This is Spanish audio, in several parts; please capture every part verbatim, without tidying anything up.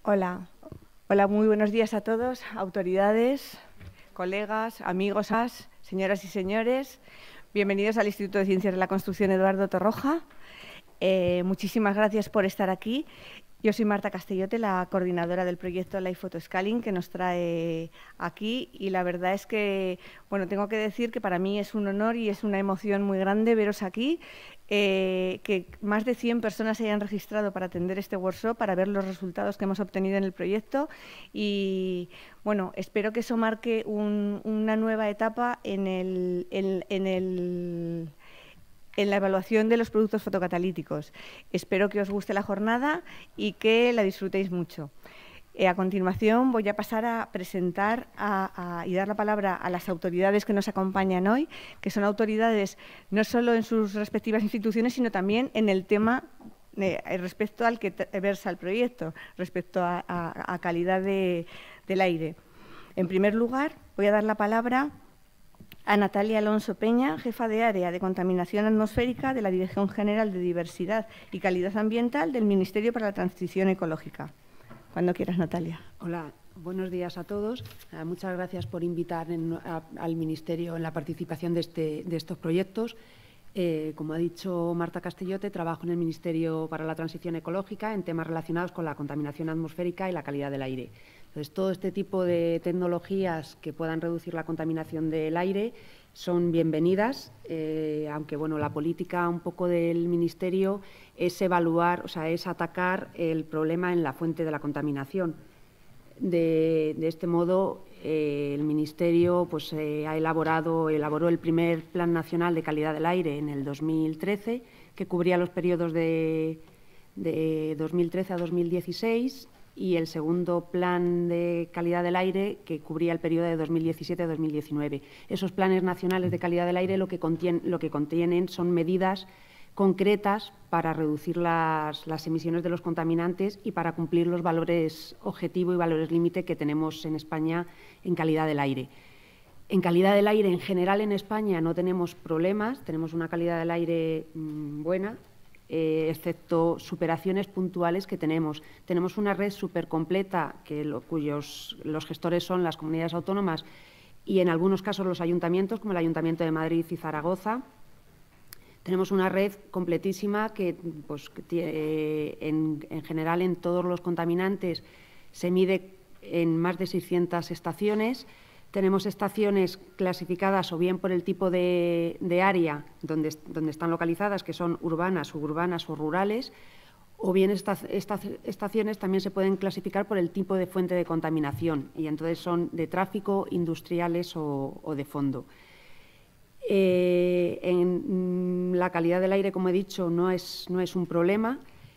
Hola, hola, muy buenos días a todos, autoridades, colegas, amigos, señoras y señores. Bienvenidos al Instituto de Ciencias de la Construcción Eduardo Torroja. Eh, muchísimas gracias por estar aquí. Yo soy Marta Castellote, la coordinadora del proyecto Life Photoscaling, que nos trae aquí, y la verdad es que, bueno, tengo que decir que para mí es un honor y es una emoción muy grande veros aquí, eh, que más de cien personas se hayan registrado para atender este workshop, para ver los resultados que hemos obtenido en el proyecto, y bueno, espero que eso marque un, una nueva etapa en el, en, en el en la evaluación de los productos fotocatalíticos. Espero que os guste la jornada y que la disfrutéis mucho. Eh, a continuación voy a pasar a presentar a, a, y dar la palabra a las autoridades que nos acompañan hoy, que son autoridades no solo en sus respectivas instituciones, sino también en el tema eh, respecto al que versa el proyecto, respecto a, a, a calidad de, del aire. En primer lugar, voy a dar la palabra a Natalia Alonso Peña, jefa de Área de Contaminación Atmosférica de la Dirección General de Diversidad y Calidad Ambiental del Ministerio para la Transición Ecológica. Cuando quieras, Natalia. Hola, buenos días a todos. Eh, muchas gracias por invitar en, a, al Ministerio en la participación de, este, de estos proyectos. Eh, como ha dicho Marta Castellote, trabajo en el Ministerio para la Transición Ecológica en temas relacionados con la contaminación atmosférica y la calidad del aire. Entonces, todo este tipo de tecnologías que puedan reducir la contaminación del aire son bienvenidas, eh, aunque bueno, la política un poco del Ministerio es evaluar, o sea, es atacar el problema en la fuente de la contaminación. De, de este modo, eh, el Ministerio pues, eh, ha elaborado, elaboró el primer Plan Nacional de Calidad del Aire en el dos mil trece, que cubría los periodos de, de dos mil trece a dos mil dieciséis, y el segundo Plan de Calidad del Aire, que cubría el periodo de dos mil diecisiete a dos mil diecinueve. Esos planes nacionales de calidad del aire lo que contienen, lo que contienen son medidas concretas para reducir las, las emisiones de los contaminantes y para cumplir los valores objetivo y valores límite que tenemos en España en calidad del aire. En calidad del aire, en general, en España no tenemos problemas, tenemos una calidad del aire mmm, buena, eh, excepto superaciones puntuales que tenemos. Tenemos una red súper completa, que lo, cuyos los gestores son las comunidades autónomas y, en algunos casos, los ayuntamientos, como el Ayuntamiento de Madrid y Zaragoza. Tenemos una red completísima que, pues, que tiene, en, en general, en todos los contaminantes se mide en más de seiscientas estaciones. Tenemos estaciones clasificadas o bien por el tipo de, de área donde, donde están localizadas, que son urbanas, suburbanas o rurales, o bien estas, estas estaciones también se pueden clasificar por el tipo de fuente de contaminación, y entonces son de tráfico, industriales o, o de fondo. Eh, en la calidad del aire, como he dicho, no es, no es un problema.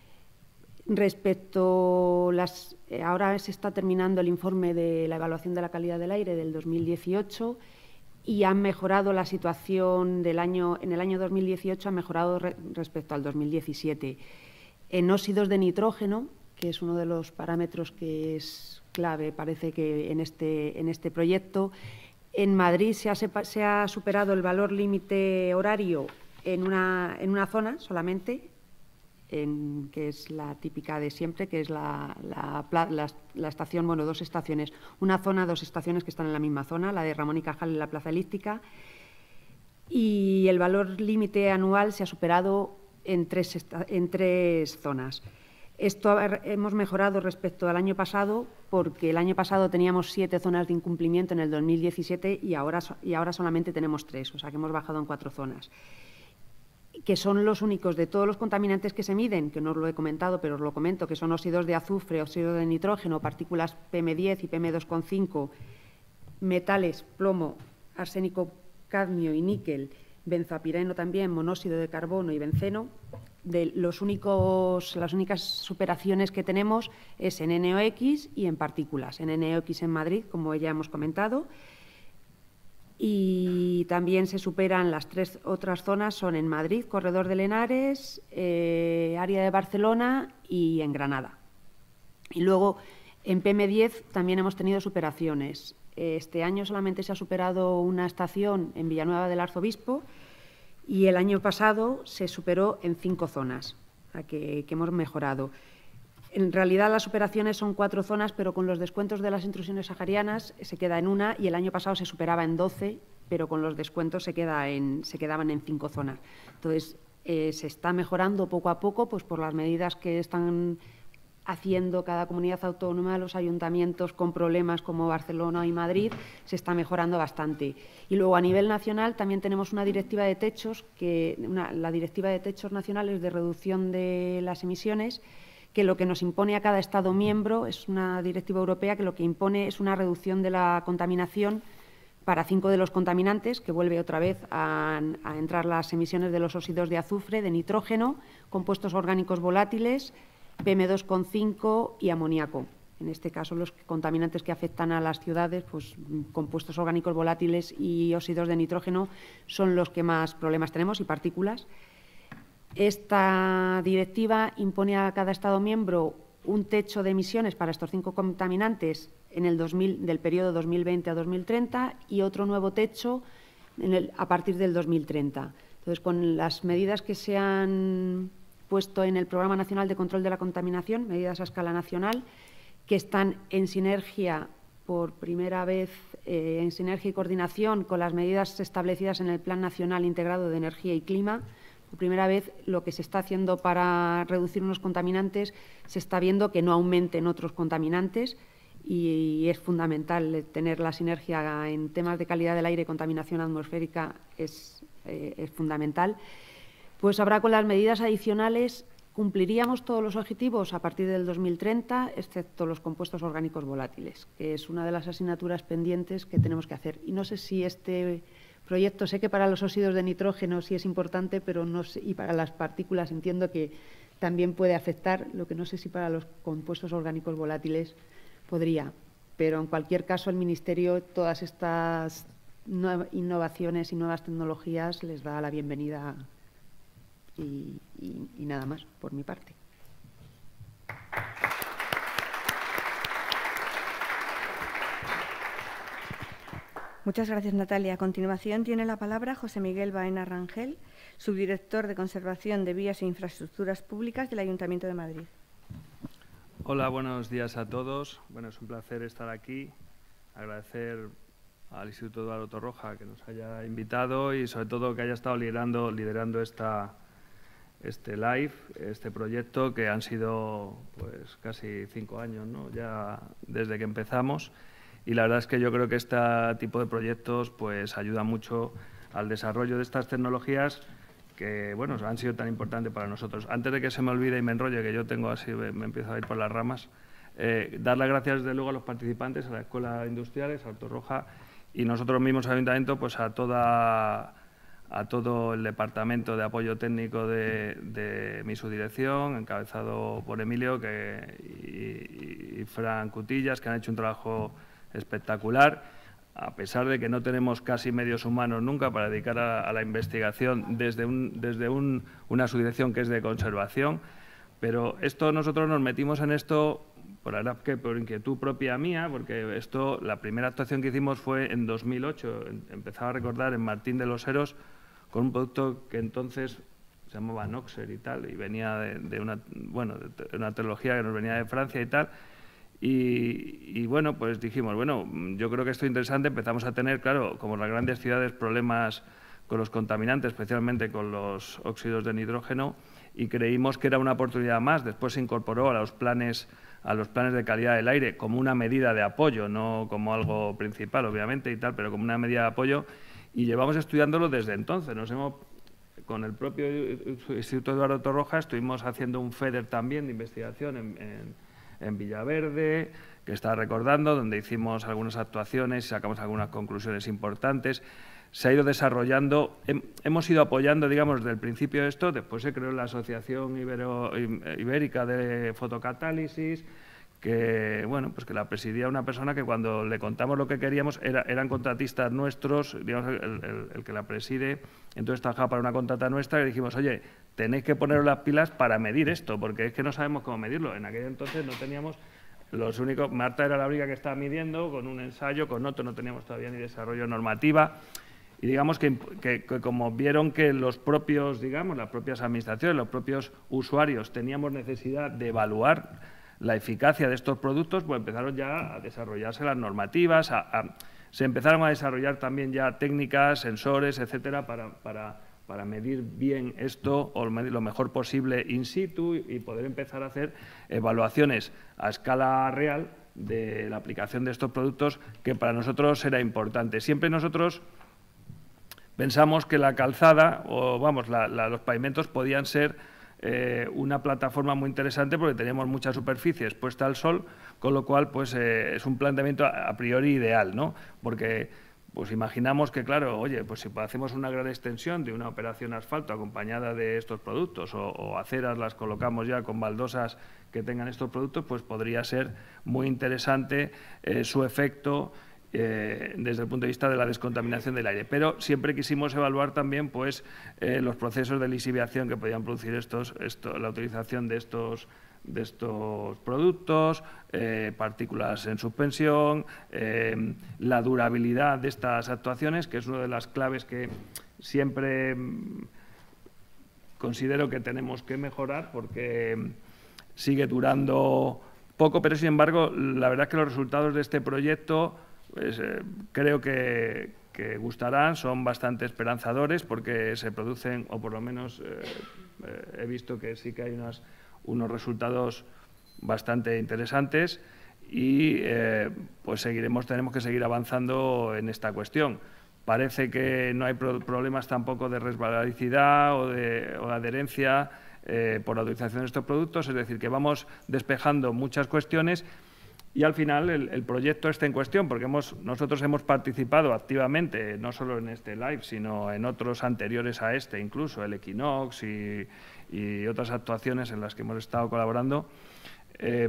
Respecto las, eh, ahora se está terminando el informe de la evaluación de la calidad del aire del dos mil dieciocho y han mejorado la situación del año, en el año dos mil dieciocho ha mejorado re, respecto al dos mil diecisiete. En óxidos de nitrógeno, que es uno de los parámetros que es clave, parece que en este, en este proyecto, en Madrid se ha, se ha superado el valor límite horario en una, en una zona solamente, en, que es la típica de siempre, que es la, la, la, la estación, bueno, dos estaciones, una zona, dos estaciones que están en la misma zona, la de Ramón y Cajal en la Plaza Elíptica, y el valor límite anual se ha superado en tres, en tres zonas. Esto hemos mejorado respecto al año pasado, porque el año pasado teníamos siete zonas de incumplimiento en el dos mil diecisiete y ahora, y ahora solamente tenemos tres, o sea que hemos bajado en cuatro zonas, que son los únicos de todos los contaminantes que se miden, que no os lo he comentado, pero os lo comento, que son óxidos de azufre, óxido de nitrógeno, partículas P M diez y P M dos coma cinco, metales, plomo, arsénico, cadmio y níquel, benzopireno también, monóxido de carbono y benceno. De los únicos, las únicas superaciones que tenemos es en N O X y en partículas. En N O X en Madrid, como ya hemos comentado, y también se superan las tres otras zonas, son en Madrid, Corredor del Henares, eh, área de Barcelona y en Granada. Y luego en P M diez también hemos tenido superaciones. Este año solamente se ha superado una estación en Villanueva del Arzobispo y el año pasado se superó en cinco zonas, o sea que, que hemos mejorado. En realidad, las operaciones son cuatro zonas, pero con los descuentos de las intrusiones saharianas se queda en una y el año pasado se superaba en doce, pero con los descuentos se, queda en, se quedaban en cinco zonas. Entonces, eh, se está mejorando poco a poco pues, por las medidas que están haciendo cada comunidad autónoma, los ayuntamientos con problemas como Barcelona y Madrid, se está mejorando bastante. Y luego, a nivel nacional, también tenemos una directiva de techos, que, una, la Directiva de Techos Nacionales de Reducción de las Emisiones, que lo que nos impone a cada Estado miembro es una directiva europea que lo que impone es una reducción de la contaminación para cinco de los contaminantes, que vuelve otra vez a, a entrar las emisiones de los óxidos de azufre, de nitrógeno, compuestos orgánicos volátiles, P M dos coma cinco y amoníaco. En este caso, los contaminantes que afectan a las ciudades, pues compuestos orgánicos volátiles y óxidos de nitrógeno son los que más problemas tenemos y partículas. Esta directiva impone a cada Estado miembro un techo de emisiones para estos cinco contaminantes en el dos mil, del periodo dos mil veinte a dos mil treinta y otro nuevo techo en el, a partir del dos mil treinta. Entonces, con las medidas que se han puesto en el Programa Nacional de Control de la Contaminación, medidas a escala nacional, que están en sinergia por primera vez, eh, en sinergia y coordinación con las medidas establecidas en el Plan Nacional Integrado de Energía y Clima. Por primera vez, lo que se está haciendo para reducir unos contaminantes, se está viendo que no aumenten otros contaminantes y es fundamental tener la sinergia en temas de calidad del aire y contaminación atmosférica, es, eh, es fundamental. Pues habrá con las medidas adicionales, cumpliríamos todos los objetivos a partir del dos mil treinta, excepto los compuestos orgánicos volátiles, que es una de las asignaturas pendientes que tenemos que hacer. Y no sé si este proyecto, sé que para los óxidos de nitrógeno sí es importante, pero no sé, y para las partículas entiendo que también puede afectar, lo que no sé si para los compuestos orgánicos volátiles podría. Pero en cualquier caso, el Ministerio, todas estas innovaciones y nuevas tecnologías les da la bienvenida y, y, y nada más por mi parte. Muchas gracias, Natalia. A continuación tiene la palabra José Miguel Baena Rangel, subdirector de Conservación de Vías e Infraestructuras Públicas del Ayuntamiento de Madrid. Hola, buenos días a todos. Bueno, es un placer estar aquí. Agradecer al Instituto Eduardo Torroja que nos haya invitado y, sobre todo, que haya estado liderando, liderando esta, este live, este proyecto, que han sido pues casi cinco años, ¿no? Ya desde que empezamos. Y la verdad es que yo creo que este tipo de proyectos pues ayuda mucho al desarrollo de estas tecnologías que, bueno, han sido tan importantes para nosotros. Antes de que se me olvide y me enrolle, que yo tengo así, me empiezo a ir por las ramas, eh, dar las gracias, desde luego, a los participantes, a la Escuela Industriales, a Torroja y nosotros mismos, Ayuntamiento, pues a toda a todo el Departamento de Apoyo Técnico de, de mi subdirección, encabezado por Emilio que, y, y Fran Cutillas, que han hecho un trabajo espectacular, a pesar de que no tenemos casi medios humanos nunca para dedicar a, a la investigación desde, un, desde un, una subdirección que es de conservación. Pero esto nosotros nos metimos en esto por, la verdad que por inquietud propia mía, porque esto, la primera actuación que hicimos fue en dos mil ocho, empezaba a recordar, en Martín de los Heros, con un producto que entonces se llamaba Noxer y tal, y venía de, de, una, bueno, de una tecnología que nos venía de Francia y tal. Y, y bueno, pues dijimos, bueno, yo creo que esto es interesante. Empezamos a tener, claro, como en las grandes ciudades, problemas con los contaminantes, especialmente con los óxidos de nitrógeno, y creímos que era una oportunidad más. Después se incorporó a los planes, a los planes de calidad del aire como una medida de apoyo, no como algo principal, obviamente, y tal, pero como una medida de apoyo, y llevamos estudiándolo desde entonces. Nos hemos, con el propio Instituto Eduardo Torroja, estuvimos haciendo un FEDER también de investigación en, en en Villaverde, que está recordando, donde hicimos algunas actuaciones y sacamos algunas conclusiones importantes. Se ha ido desarrollando, hemos ido apoyando, digamos, desde el principio de esto. Después se creó la Asociación Ibero, Ibérica de Fotocatálisis, que, bueno, pues que la presidía una persona que, cuando le contamos lo que queríamos, era, eran contratistas nuestros, digamos, el, el, el que la preside. Entonces trabajaba para una contrata nuestra y dijimos, oye, tenéis que poneros las pilas para medir esto, porque es que no sabemos cómo medirlo. En aquel entonces no teníamos los únicos, Marta era la única que estaba midiendo, con un ensayo, con otro, no teníamos todavía ni desarrollo normativa. Y digamos que, que, que como vieron que los propios, digamos, las propias administraciones, los propios usuarios teníamos necesidad de evaluar la eficacia de estos productos, pues empezaron ya a desarrollarse las normativas, a, a, se empezaron a desarrollar también ya técnicas, sensores, etcétera, para, para, para medir bien esto o medir lo mejor posible in situ y poder empezar a hacer evaluaciones a escala real de la aplicación de estos productos, que para nosotros era importante. Siempre nosotros pensamos que la calzada, o vamos, la, la, los pavimentos podían ser eh, una plataforma muy interesante porque teníamos mucha superficie expuesta al sol, con lo cual pues eh, es un planteamiento a, a priori ideal, ¿no? Porque pues imaginamos que, claro, oye, pues si hacemos una gran extensión de una operación asfalto acompañada de estos productos o, o aceras las colocamos ya con baldosas que tengan estos productos, pues podría ser muy interesante eh, su efecto eh, desde el punto de vista de la descontaminación del aire. Pero siempre quisimos evaluar también pues, eh, los procesos de lisiviación que podían producir estos, esto, la utilización de estos de estos productos, eh, partículas en suspensión, eh, la durabilidad de estas actuaciones, que es una de las claves que siempre considero que tenemos que mejorar porque sigue durando poco, pero sin embargo, la verdad es que los resultados de este proyecto pues, eh, creo que, que gustarán, son bastante esperanzadores porque se producen, o por lo menos eh, eh, he visto que sí que hay unas unos resultados bastante interesantes y eh, pues seguiremos, tenemos que seguir avanzando en esta cuestión. Parece que no hay pro problemas tampoco de resbaladicidad o de, o de adherencia eh, por la utilización de estos productos, es decir, que vamos despejando muchas cuestiones y al final el, el proyecto está en cuestión porque hemos, nosotros hemos participado activamente, no solo en este live, sino en otros anteriores a este, incluso el Equinox y y otras actuaciones en las que hemos estado colaborando, eh,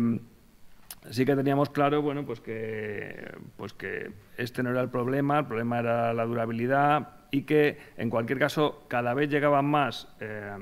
sí que teníamos claro bueno, pues que, pues que este no era el problema, el problema era la durabilidad y que, en cualquier caso, cada vez llegaban más, eh,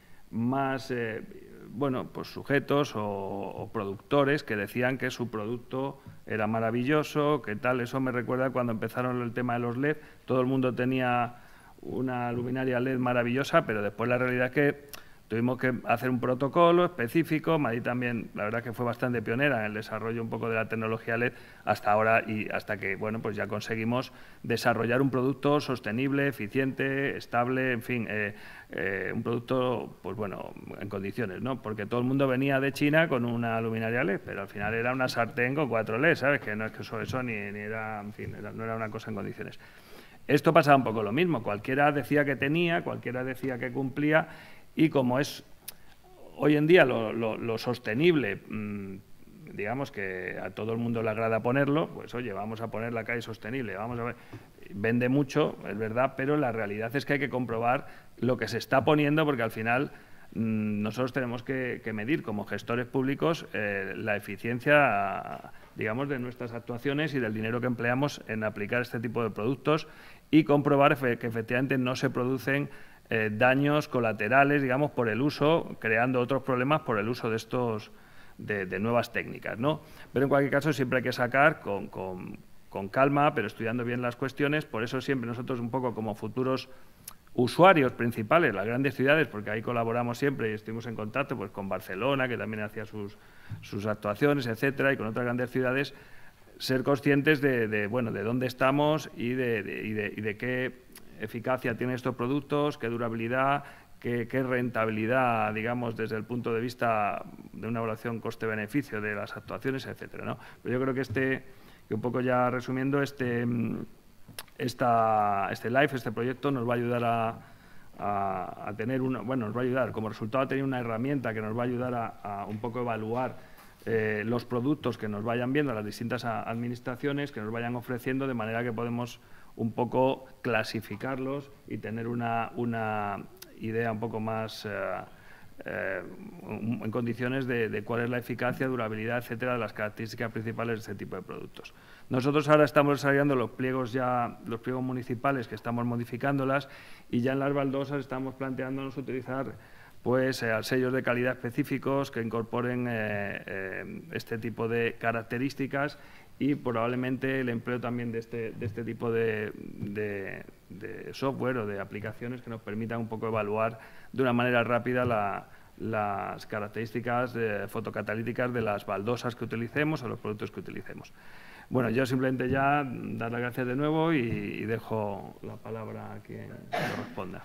más eh, bueno, pues sujetos o, o productores que decían que su producto era maravilloso, que tal. Eso me recuerda cuando empezaron el tema de los L E D, todo el mundo tenía una luminaria L E D maravillosa, pero después la realidad es que tuvimos que hacer un protocolo específico. Madrid también, la verdad, que fue bastante pionera en el desarrollo un poco de la tecnología L E D hasta ahora y hasta que, bueno, pues ya conseguimos desarrollar un producto sostenible, eficiente, estable, en fin, eh, eh, un producto, pues bueno, en condiciones, ¿no? Porque todo el mundo venía de China con una luminaria L E D, pero al final era una sartén con cuatro L E D, ¿sabes? Que no es que eso, eso ni, ni era, en fin, era, no era una cosa en condiciones. Esto pasaba un poco lo mismo. Cualquiera decía que tenía, cualquiera decía que cumplía. Y como es hoy en día lo, lo, lo sostenible, mmm, digamos que a todo el mundo le agrada ponerlo, pues oye, vamos a poner la calle sostenible, vamos a ver, vende mucho, es verdad, pero la realidad es que hay que comprobar lo que se está poniendo porque al final mmm, nosotros tenemos que, que medir como gestores públicos eh, la eficiencia, digamos, de nuestras actuaciones y del dinero que empleamos en aplicar este tipo de productos y comprobar que efectivamente no se producen Eh, daños colaterales, digamos, por el uso, creando otros problemas por el uso de estos de, de nuevas técnicas, ¿no? Pero en cualquier caso siempre hay que sacar con, con, con calma, pero estudiando bien las cuestiones. Por eso siempre nosotros un poco como futuros usuarios principales, las grandes ciudades, porque ahí colaboramos siempre y estuvimos en contacto pues con Barcelona, que también hacía sus, sus actuaciones, etcétera, y con otras grandes ciudades, ser conscientes de, de bueno, de dónde estamos y de, de, y de, y de qué eficacia tienen estos productos, qué durabilidad, qué, qué rentabilidad, digamos, desde el punto de vista de una evaluación coste-beneficio de las actuaciones, etcétera, ¿no? Pero yo creo que este, que un poco ya resumiendo, este, esta, este live, este proyecto nos va a ayudar a, a, a tener una, bueno, nos va a ayudar, como resultado a tener una herramienta que nos va a ayudar a, a un poco evaluar eh, los productos que nos vayan viendo las distintas administraciones, que nos vayan ofreciendo, de manera que podemos un poco clasificarlos y tener una, una idea un poco más eh, eh, en condiciones de, de cuál es la eficacia, durabilidad, etcétera, de las características principales de este tipo de productos. Nosotros ahora estamos desarrollando los pliegos ya, los pliegos municipales, que estamos modificándolas, y ya en las baldosas estamos planteándonos utilizar pues eh, sellos de calidad específicos que incorporen eh, eh, este tipo de características y probablemente el empleo también de este, de este tipo de, de, de software o de aplicaciones que nos permitan un poco evaluar de una manera rápida la, las características eh, fotocatalíticas de las baldosas que utilicemos o los productos que utilicemos. Bueno, yo simplemente ya dar las gracias de nuevo y, y dejo la palabra a quien corresponda.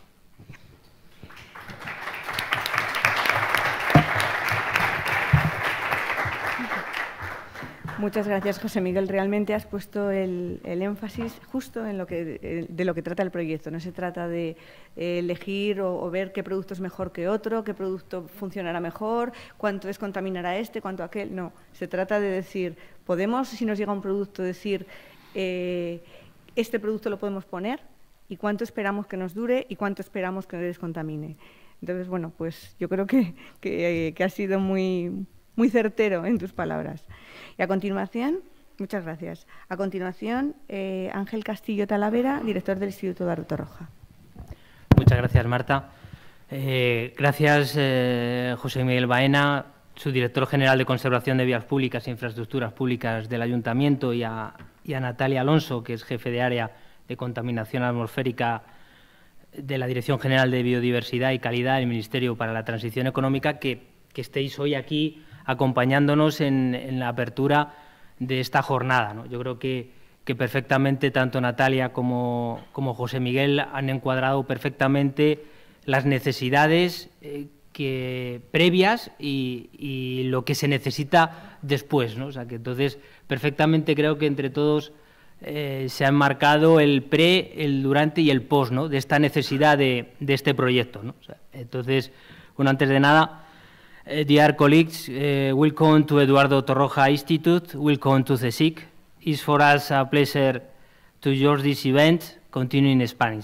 Muchas gracias, José Miguel. Realmente has puesto el, el énfasis justo en lo que, de lo que trata el proyecto. No se trata de eh, elegir o, o ver qué producto es mejor que otro, qué producto funcionará mejor, cuánto descontaminará este, cuánto aquel. No, se trata de decir, podemos, si nos llega un producto, decir, eh, este producto lo podemos poner y cuánto esperamos que nos dure y cuánto esperamos que descontamine. Entonces, bueno, pues yo creo que, que, que has sido muy, muy certero en tus palabras. Y a continuación, muchas gracias. A continuación, eh, Ángel Castillo Talavera, director del Instituto Eduardo Torroja. Muchas gracias, Marta. Eh, gracias, eh, José Miguel Baena, subdirector general de Conservación de Vías Públicas e Infraestructuras Públicas del Ayuntamiento, y a, y a Natalia Alonso, que es jefe de área de contaminación atmosférica de la Dirección General de Biodiversidad y Calidad del Ministerio para la Transición Económica, que, que estéis hoy aquí acompañándonos en, en la apertura de esta jornada, ¿no? Yo creo que, que perfectamente tanto Natalia como, como José Miguel han encuadrado perfectamente las necesidades eh, que, previas y, y lo que se necesita después, ¿no? O sea, que entonces perfectamente creo que entre todos eh, se ha enmarcado el pre, el durante y el post, ¿no?, de esta necesidad de, de este proyecto, ¿no? O sea, entonces, bueno, antes de nada, Uh, dear colleagues, uh, welcome to Eduardo Torroja Institute, welcome to C S I C. It's for us a pleasure to join this event, continuing in Spanish.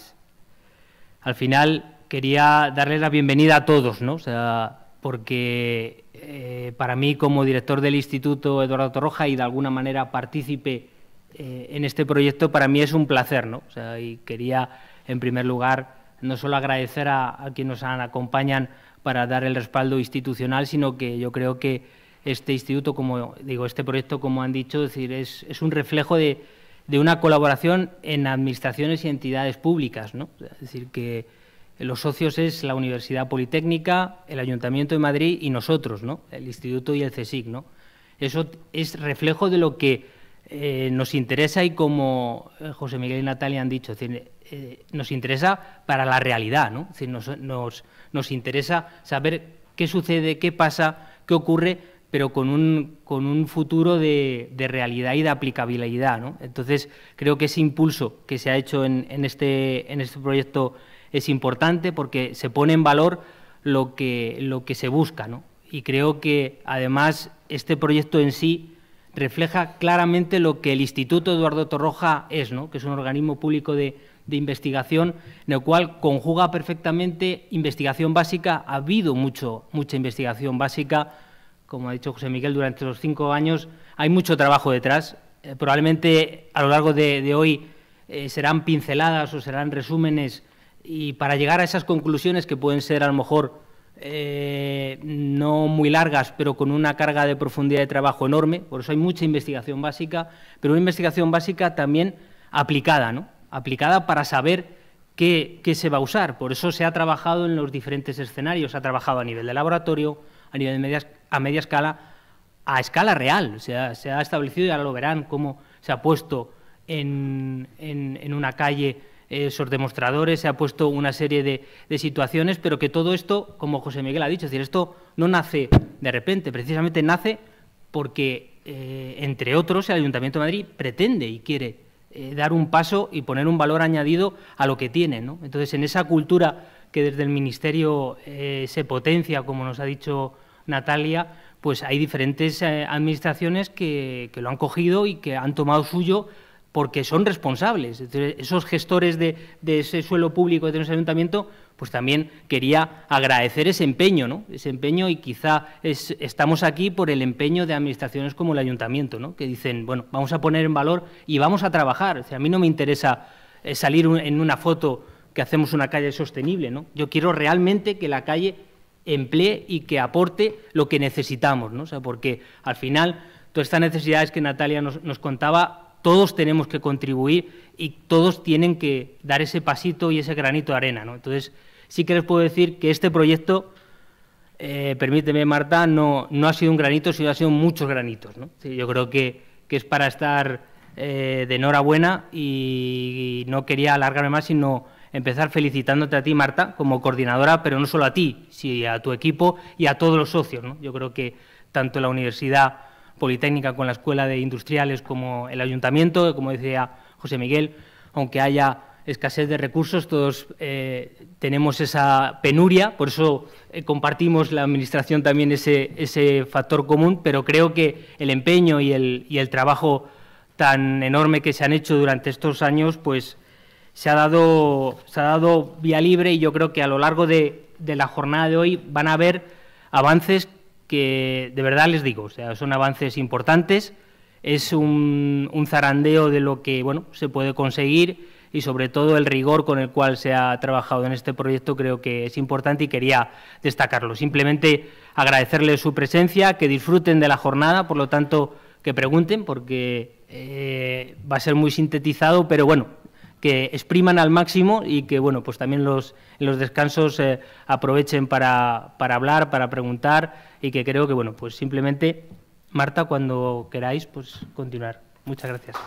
Al final, quería darles la bienvenida a todos, ¿no? O sea, porque eh, para mí, como director del Instituto Eduardo Torroja y de alguna manera partícipe eh, en este proyecto, para mí es un placer, ¿no? O sea, y quería, en primer lugar, no solo agradecer a, a quienes nos acompañan para dar el respaldo institucional, sino que yo creo que este instituto, como digo, este proyecto, como han dicho, es decir, es, es un reflejo de, de una colaboración en administraciones y entidades públicas, ¿no? Es decir, que los socios es la Universidad Politécnica, el Ayuntamiento de Madrid y nosotros, ¿no?, el Instituto y el C S I C, ¿no? Eso es reflejo de lo que eh, nos interesa y, como José Miguel y Natalia han dicho, es decir, eh, nos interesa para la realidad, ¿no? Es decir, nos, nos, nos interesa saber qué sucede, qué pasa, qué ocurre, pero con un, con un futuro de, de realidad y de aplicabilidad, ¿no? Entonces, creo que ese impulso que se ha hecho en, en, este, en este proyecto es importante porque se pone en valor lo que, lo que se busca, ¿no? Y creo que, además, este proyecto en sí refleja claramente lo que el Instituto Eduardo Torroja es, ¿no?, que es un organismo público de, de investigación, en el cual conjuga perfectamente investigación básica. Ha habido mucho, mucha investigación básica, como ha dicho José Miguel, durante los cinco años hay mucho trabajo detrás. Eh, probablemente a lo largo de, de hoy eh, serán pinceladas o serán resúmenes, y para llegar a esas conclusiones que pueden ser a lo mejor Eh, no muy largas, pero con una carga de profundidad de trabajo enorme. Por eso hay mucha investigación básica, pero una investigación básica también aplicada, ¿no? Aplicada para saber qué, qué se va a usar. Por eso se ha trabajado en los diferentes escenarios. Se ha trabajado a nivel de laboratorio, a nivel de media, a media escala, a escala real. Se ha, se ha establecido, y ahora lo verán, cómo se ha puesto en, en, en una calle esos demostradores, se ha puesto una serie de, de situaciones, pero que todo esto, como José Miguel ha dicho, es decir, esto no nace de repente, precisamente nace porque, eh, entre otros, el Ayuntamiento de Madrid pretende y quiere eh, dar un paso y poner un valor añadido a lo que tiene, ¿no? Entonces, en esa cultura que desde el Ministerio eh, se potencia, como nos ha dicho Natalia, pues hay diferentes eh, administraciones que, que lo han cogido y que han tomado suyo, porque son responsables. Entonces, esos gestores de, de ese suelo público de nuestro ayuntamiento, pues también quería agradecer ese empeño, ¿no? Ese empeño, y quizá es, estamos aquí por el empeño de administraciones como el ayuntamiento, ¿no?, que dicen, bueno, vamos a poner en valor y vamos a trabajar. O sea, a mí no me interesa eh, salir un, en una foto que hacemos una calle sostenible, ¿no? Yo quiero realmente que la calle emplee y que aporte lo que necesitamos, ¿no? O sea, porque al final todas estas necesidades que Natalia nos, nos contaba, todos tenemos que contribuir y todos tienen que dar ese pasito y ese granito de arena, ¿no? Entonces, sí que les puedo decir que este proyecto eh, permíteme, Marta, no, no ha sido un granito, sino ha sido muchos granitos, ¿no? Sí, yo creo que, que es para estar eh, de enhorabuena y no quería alargarme más, sino empezar felicitándote a ti, Marta, como coordinadora, pero no solo a ti, sino a tu equipo y a todos los socios, ¿no? Yo creo que tanto la Universidad Politécnica con la Escuela de Industriales como el Ayuntamiento, como decía José Miguel, aunque haya escasez de recursos, todos eh, tenemos esa penuria, por eso eh, compartimos la Administración también ese, ese factor común, pero creo que el empeño y el, y el trabajo tan enorme que se han hecho durante estos años, pues se ha dado, se ha dado vía libre, y yo creo que a lo largo de, de la jornada de hoy van a haber avances que, de verdad les digo, o sea, son avances importantes, es un, un zarandeo de lo que, bueno, se puede conseguir, y sobre todo el rigor con el cual se ha trabajado en este proyecto creo que es importante y quería destacarlo. Simplemente agradecerles su presencia, que disfruten de la jornada, por lo tanto que pregunten, porque eh, va a ser muy sintetizado, pero bueno, que expriman al máximo y que bueno, pues también los, en los descansos eh, aprovechen para, para hablar, para preguntar, y que creo que bueno, pues simplemente, Marta, cuando queráis, pues continuar. Muchas gracias.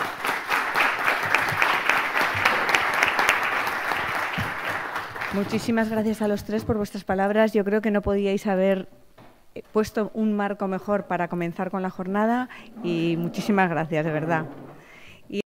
Muchísimas gracias a los tres por vuestras palabras. Yo creo que no podíais haber puesto un marco mejor para comenzar con la jornada, y muchísimas gracias, de verdad.